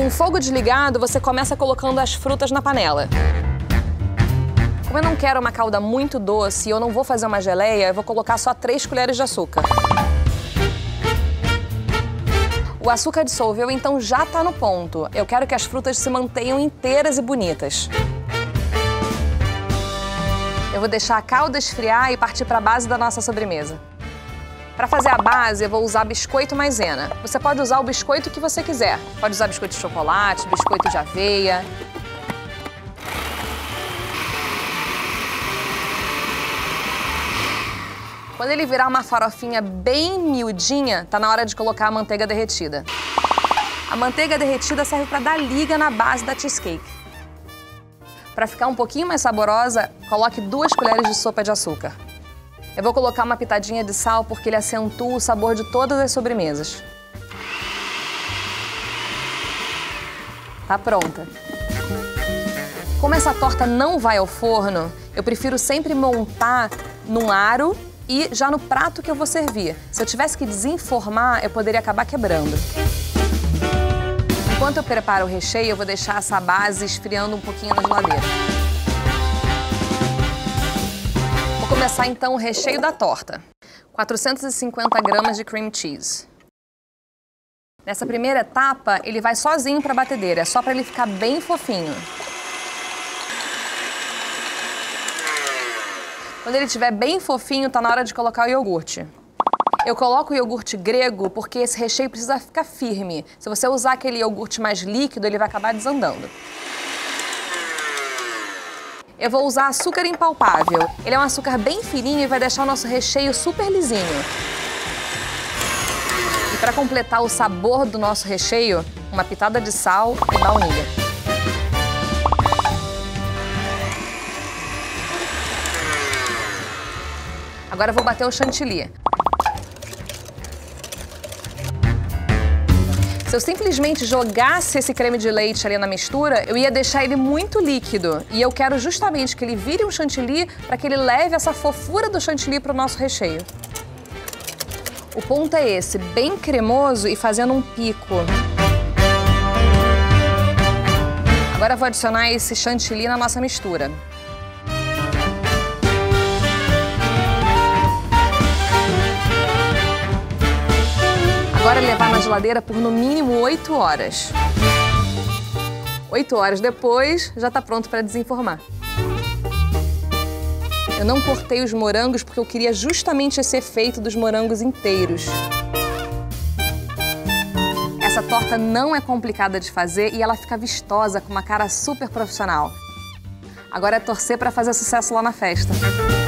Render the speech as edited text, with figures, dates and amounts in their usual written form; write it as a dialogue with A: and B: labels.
A: Com o fogo desligado, você começa colocando as frutas na panela. Como eu não quero uma calda muito doce e eu não vou fazer uma geleia, eu vou colocar só 3 colheres de açúcar. O açúcar dissolveu, então já está no ponto. Eu quero que as frutas se mantenham inteiras e bonitas. Eu vou deixar a calda esfriar e partir para a base da nossa sobremesa. Para fazer a base, eu vou usar biscoito maisena. Você pode usar o biscoito que você quiser. Pode usar biscoito de chocolate, biscoito de aveia. Quando ele virar uma farofinha bem miudinha, tá na hora de colocar a manteiga derretida. A manteiga derretida serve para dar liga na base da cheesecake. Para ficar um pouquinho mais saborosa, coloque 2 colheres de sopa de açúcar. Eu vou colocar uma pitadinha de sal porque ele acentua o sabor de todas as sobremesas. Tá pronta. Como essa torta não vai ao forno, eu prefiro sempre montar num aro e já no prato que eu vou servir. Se eu tivesse que desenformar, eu poderia acabar quebrando. Enquanto eu preparo o recheio, eu vou deixar essa base esfriando um pouquinho na geladeira. Vou começar então o recheio da torta. 450 gramas de cream cheese. Nessa primeira etapa, ele vai sozinho para a batedeira, é só para ele ficar bem fofinho. Quando ele estiver bem fofinho, tá na hora de colocar o iogurte. Eu coloco o iogurte grego porque esse recheio precisa ficar firme. Se você usar aquele iogurte mais líquido, ele vai acabar desandando. Eu vou usar açúcar impalpável. Ele é um açúcar bem fininho e vai deixar o nosso recheio super lisinho. E para completar o sabor do nosso recheio, uma pitada de sal e baunilha. Agora eu vou bater o chantilly. Se eu simplesmente jogasse esse creme de leite ali na mistura, eu ia deixar ele muito líquido. E eu quero justamente que ele vire um chantilly para que ele leve essa fofura do chantilly para o nosso recheio. O ponto é esse, bem cremoso e fazendo um pico. Agora eu vou adicionar esse chantilly na nossa mistura. Agora levar na geladeira por no mínimo 8 horas. 8 horas depois, já está pronto para desenformar. Eu não cortei os morangos porque eu queria justamente esse efeito dos morangos inteiros. Essa torta não é complicada de fazer e ela fica vistosa, com uma cara super profissional. Agora é torcer para fazer sucesso lá na festa.